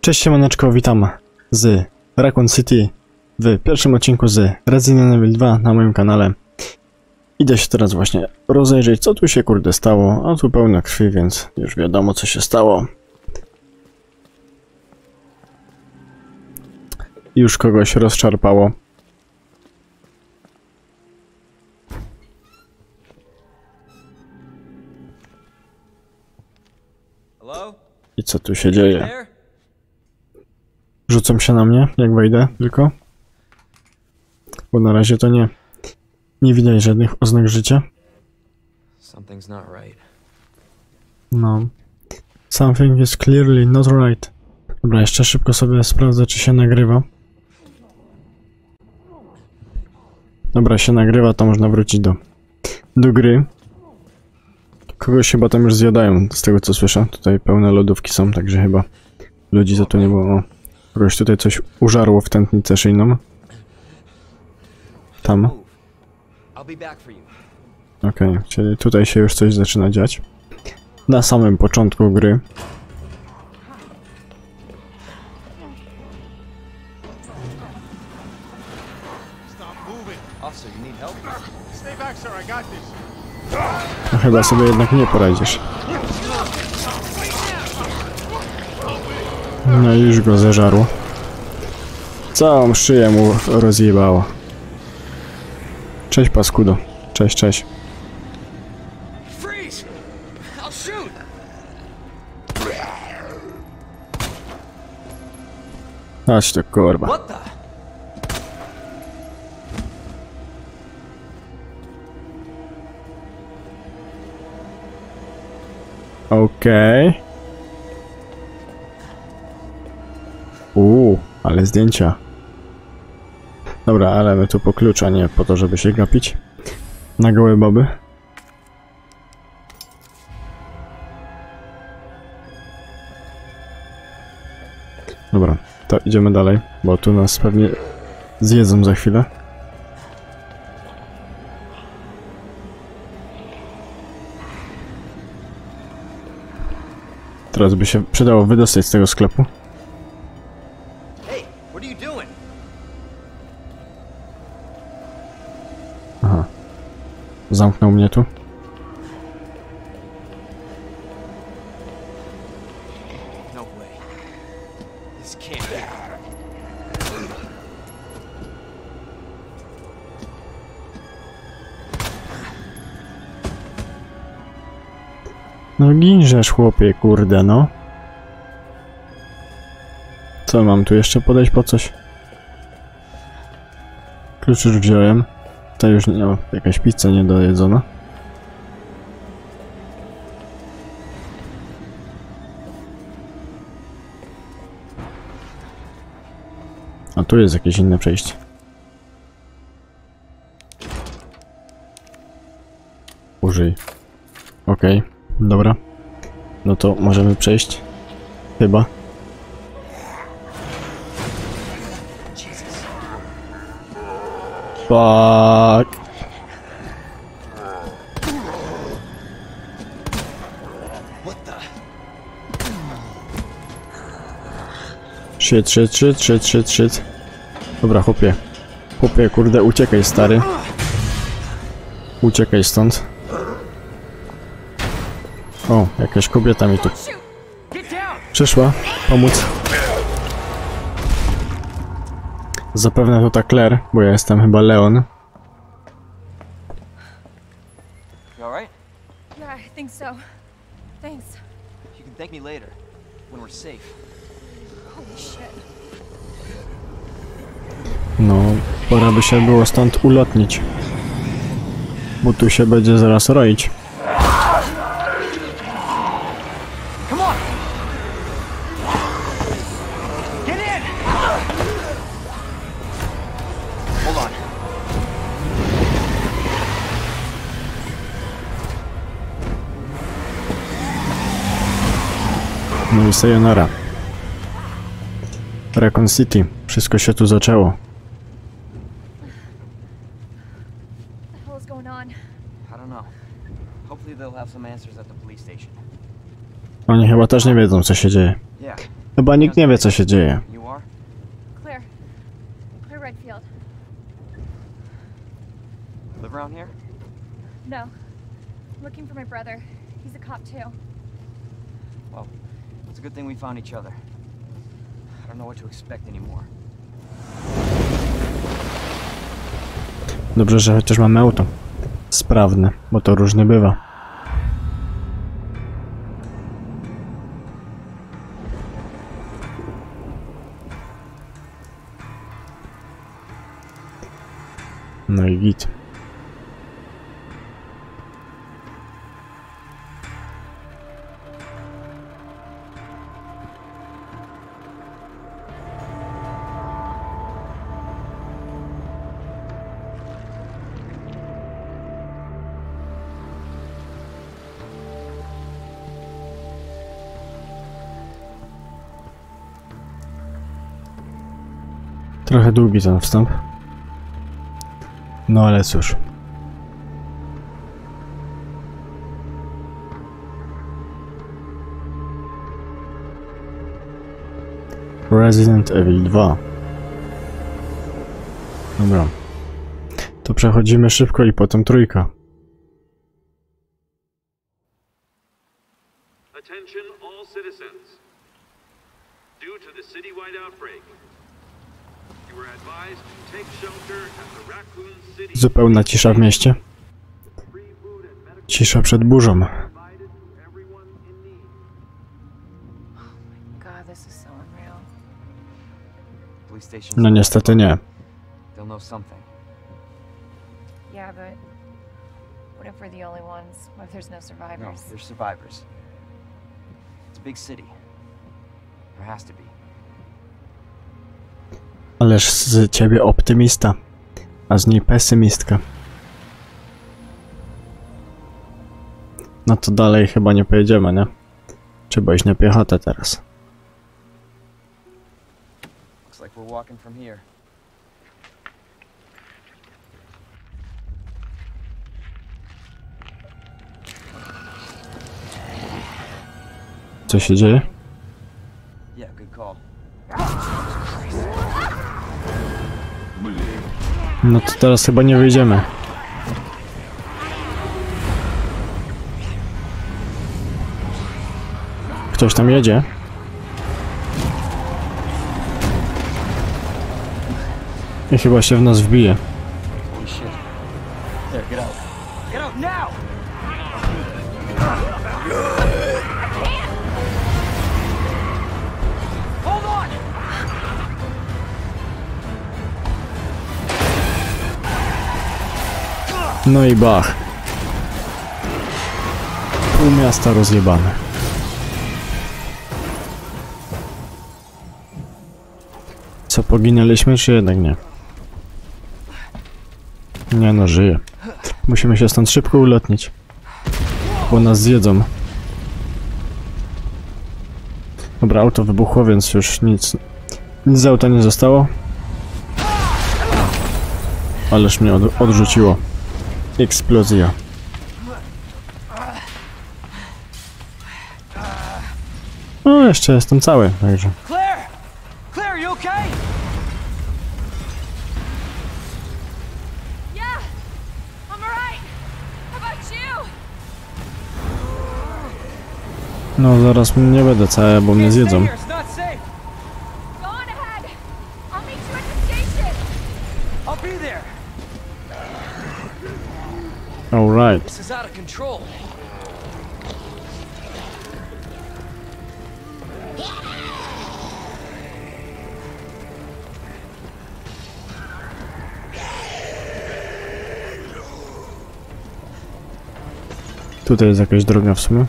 Cześć siemaneczko, witam z Raccoon City w pierwszym odcinku z Resident Evil 2 na moim kanale. Idę się teraz właśnie rozejrzeć, co tu się kurde stało, a tu pełno krwi, więc już wiadomo co się stało. Już kogoś rozszarpało. I co tu się dzieje? Rzucą się na mnie, jak wejdę, tylko. Bo na razie to nie. Nie widać żadnych oznak życia. No. Something is clearly not right. Dobra, jeszcze szybko sobie sprawdzę, czy się nagrywa. Dobra, się nagrywa, to można wrócić do gry. Kogoś chyba tam już zjadają, z tego co słyszę. Tutaj pełne lodówki są, także chyba ludzi to tu nie było. O, kogoś tutaj coś użarło w tętnicę szyjną. Tam. Okej, czyli tutaj się już coś zaczyna dziać. Na samym początku gry. No chyba sobie jednak nie poradzisz. No i już go zeżarło. Całą szyję mu rozjebało. Cześć paskudo. Cześć, cześć. Chodź to kurwa. Okej. Ale zdjęcia. Dobra, ale my tu po klucz, a nie po to, żeby się gapić na gołe baby. Dobra, to idziemy dalej, bo tu nas pewnie zjedzą za chwilę. Teraz by się przydało wydostać z tego sklepu. Aha. Zamknął mnie tu. No ginżesz chłopie, kurde no. Co mam tu jeszcze podejść po coś? Klucz już wziąłem. To już nie, no, jakaś pizza niedojedzona. A tu jest jakieś inne przejście. Użyj. Okej, dobra. No to możemy przejść. Chyba. Fuck. Shit. Dobra, chłopie. Chłopie, kurde, uciekaj, stary. Uciekaj stąd. O, jakaś kobieta mi tu przyszła pomóc. Zapewne to ta Claire, bo ja jestem chyba Leon. No, pora by się było stąd ulotnić, bo tu się będzie zaraz roić. No i sayonara. Raccoon City. Wszystko się tu zaczęło. Oni chyba też nie wiedzą, co się dzieje. Chyba nikt nie wie, co się dzieje. You are? Claire. Claire Redfield. Live around here? No. I'm looking for my brother. He's a cop too. Well, it's a good thing we found each other. I don't know what to expect anymore. Dobrze, że chociaż mamy auto. Sprawne, bo to różnie bywa. No i git. Trochę długi ten wstęp. No ale cóż. Resident Evil 2. Dobra. To przechodzimy szybko i potem trójka. Attention all citizens. Due to the citywide outbreak, you are advised to take shelter at the Raccoon City. Zupełna cisza w mieście. Free food and medical Cisza przed burzą. provided to everyone in need. God, this is so unreal. Police station. No niestety nie. They'll know something. Yeah, but what if we're the only ones? What if there's no No, survivors? there's survivors. It's a big city. There has to be. Ależ z ciebie optymista, a z niej pesymistka. No to dalej chyba nie pojedziemy, nie? Trzeba iść na piechotę teraz. Looks like we're walking from here. Co się dzieje? Yeah, good call. No to teraz chyba nie wyjdziemy. Ktoś tam jedzie? I chyba się w nas wbije. Holy shit. There, get out. Get out now! Hold on! No i bach. Pół miasta rozjebane. Co, poginęliśmy, czy jednak nie? Nie no, żyje. Musimy się stąd szybko ulotnić. Bo nas zjedzą. Dobra, auto wybuchło, więc już nic z auta nie zostało. Ależ mnie odrzuciło. Eksplozja. No, jeszcze jestem cały, także. Claire! Claire, you okay? Yeah, I'm alright. How about you? No, zaraz nie będę cały, bo mnie zjedzą. It's not safe. Go on ahead. I'll meet you at the station. I'll be there. Alright. This is out of control. Tutaj jest jakaś droga w sumie.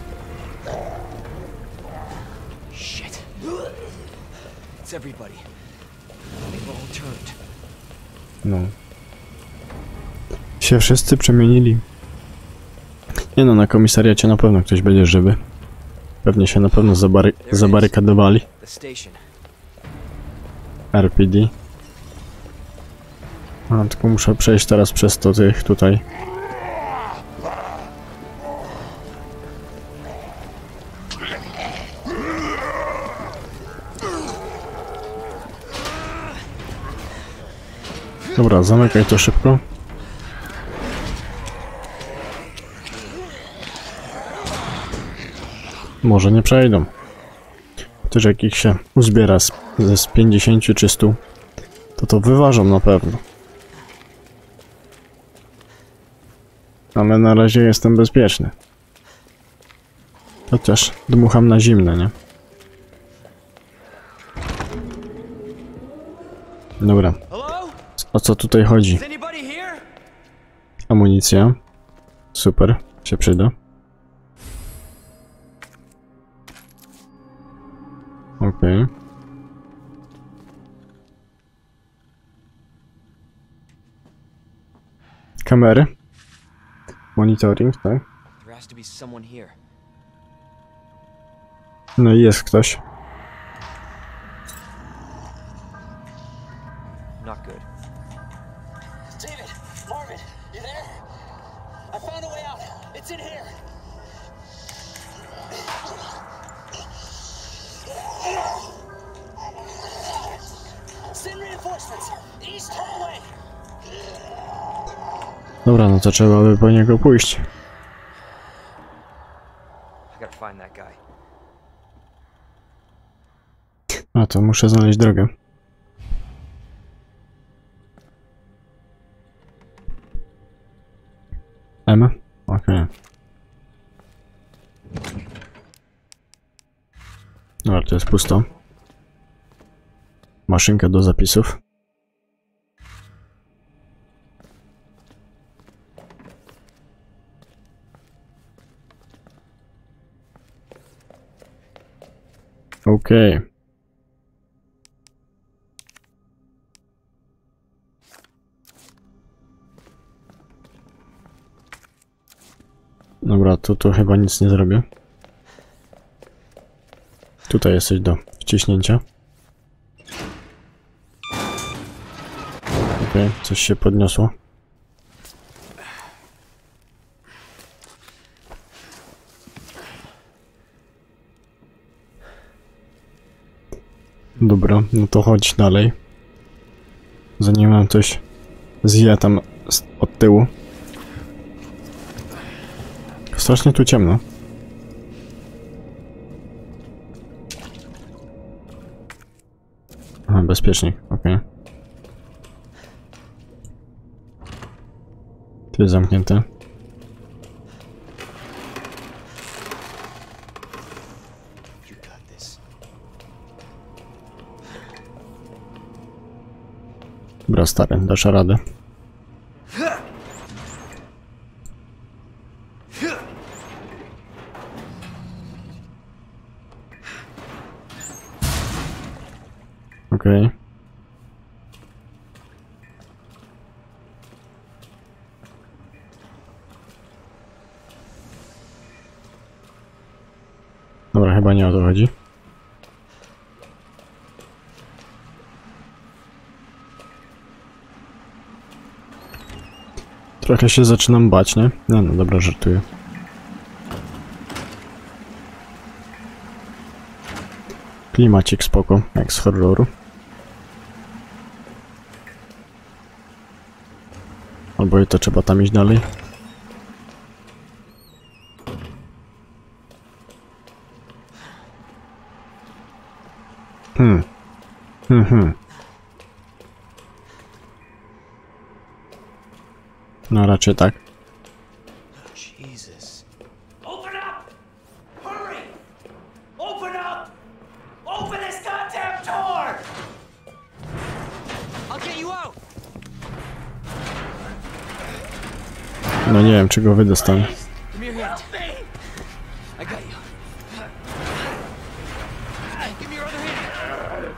Shit. It's everybody. They've all turned. No. Się wszyscy przemienili. Nie no, na komisariacie na pewno ktoś będzie żywy. Pewnie się na pewno zabarykadowali. The station. RPD. A, tylko muszę przejść teraz przez to tych tutaj. Dobra, zamykaj to szybko. Może nie przejdą. Też jak ich się uzbiera z 50 czy 100, to wyważą na pewno. Ale na razie jestem bezpieczny. Chociaż dmucham na zimne, nie? Dobra. Hello? O co tutaj chodzi? Is anybody here? Amunicja. Super, się przyda. Okej. Kamery. Monitoring, tak? There has to be someone here. No i jest ktoś. Not good. David, Marvin, you there? I found a way out. It's in here. Send reinforcements. East, turn away. Dobra, no to trzeba by po niego pójść. I gotta find that guy. A to muszę znaleźć drogę. M? Okej. Dobra, to jest pusto. Maszynka do zapisów. Okej. Dobra, to chyba nic nie zrobię. Tutaj jesteś do wciśnięcia. Okej, coś się podniosło. Dobra, no to chodź dalej. Zanim mam coś zje tam od tyłu. Strasznie tu ciemno. Aha, bezpiecznik, okej. Tu jest zamknięte. You got this. Dobra, stary, dasz radę. Okej. Dobra, chyba nie o to chodzi. Trochę się zaczynam bać, nie? No, no dobra, żartuję. Klimacik spoko, jak z horroru. Albo i to trzeba tam iść dalej. No raczej tak. Jesus. Open up! Hurry! Open up! Open this goddamn door! I'll get you out. No nie wiem, czy go wydostanę. Give me your hand. I got you. Give me your other hand.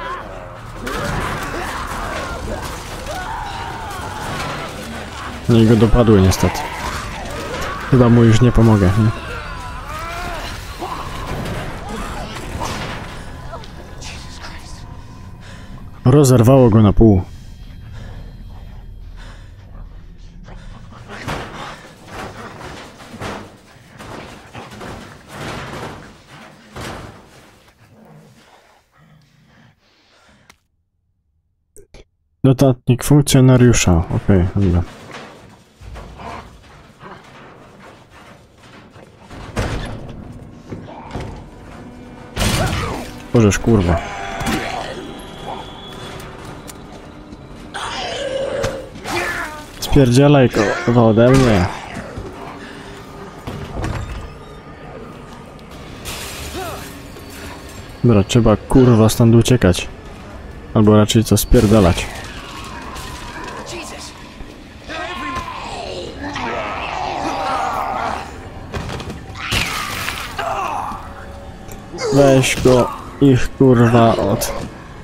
No i go dopadły niestety. Chyba mu już nie pomogę, nie? Rozerwało go na pół. Notatnik funkcjonariusza. Okej, dobra. Bożeż, kurwa. Spierdzielaj kurwa ode mnie. Dobra, trzeba kurwa stąd uciekać. Albo raczej co spierdalać. Weź go ich kurwa od...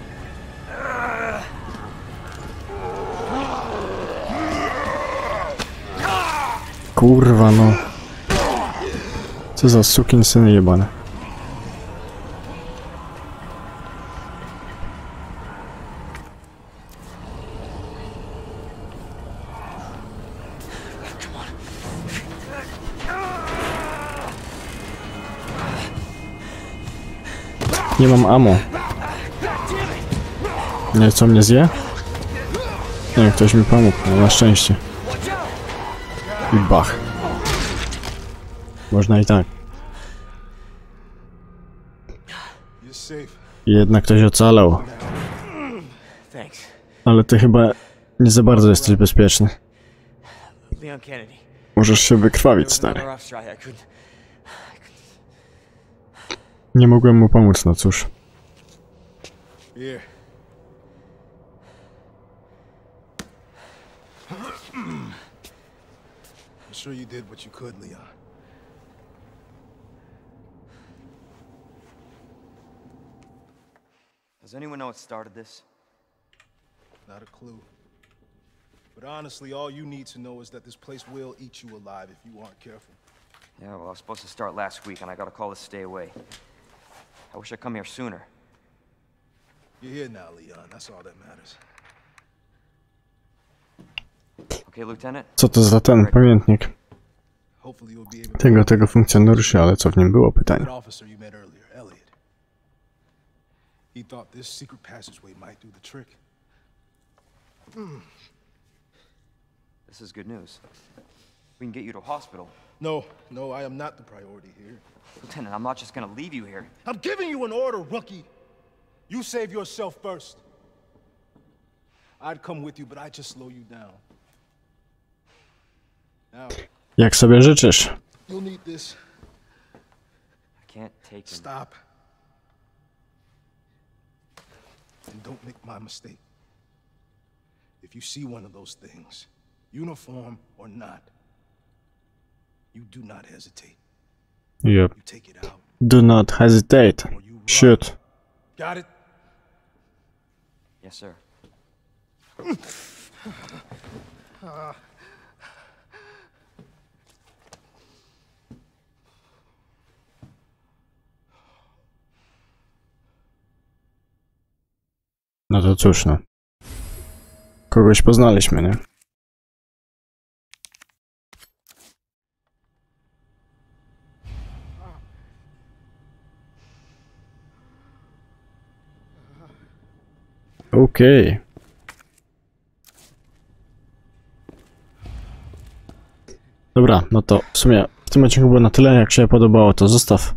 Kurwa no. Co za sukinsyny jebane. Nie mam ammo. Nie, co mnie zje? Nie, ktoś mi pomógł, no, na szczęście. I bach. Można i tak. Jednak ktoś ocalał. Ale ty chyba nie za bardzo jesteś bezpieczny. Leon Kennedy. Możesz się wykrwawić, stary. Nie mogłem mu pomóc, no cóż. Here. I'm sure you did what you could, Leon. Does anyone know what started this? Not a clue. But honestly, all you need to know is that this place will eat you alive if you aren't careful. Yeah, well, I was supposed to start last week, and I got a call to stay away. I wish I'd come here sooner. You're here now, Leon. That's all that matters. Okay, Lieutenant? Co to za ten pamiętnik? Hopefully you'll be able to... Tego funkcjonariusza, ale co w nim było? Pytanie. That officer you met earlier, Elliot. He thought this secret passageway might do the trick. This is good news. We can get you to a hospital. No, I am not the priority here. Lieutenant, I'm not just gonna leave you here. I'm giving you an order, rookie. You save yourself first. I'd come with you, but I'd just slow you down. Now, Jak sobie życzysz? you'll need this. I can't take him. Stop. And don't make my mistake. If you see one of those things, uniform or not, you do not hesitate. Yep. You take it out. Do not hesitate. Or you run. Shoot. Got it? Yes, sir. No to cóż, no. Kogoś poznaliśmy, nie? Okej. Dobra, no to w sumie w tym odcinku było na tyle. Jak się podobało, to zostaw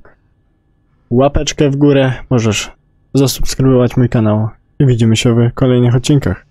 łapeczkę w górę. Możesz zasubskrybować mój kanał. I widzimy się w kolejnych odcinkach.